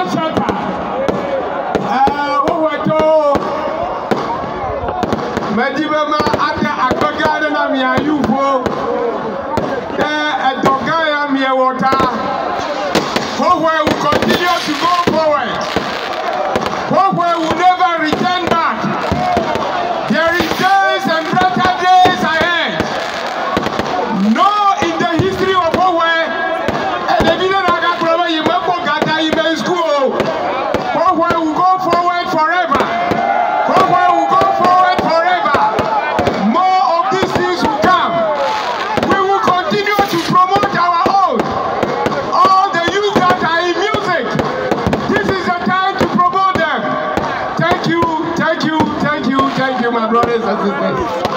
shatta. Medibema ata akogana na mi ayufo. Dogaya mi water. Where we continue to go forward. Where we never return back. There is days and better days ahead. No in the history of where and the video I got brother you make gata in school. Where we go forward forever. Where we go forward forever. More of these things will come. We will continue to promote our own. All the youth that are in music. This is the time to promote them. Thank you, my brothers and sisters.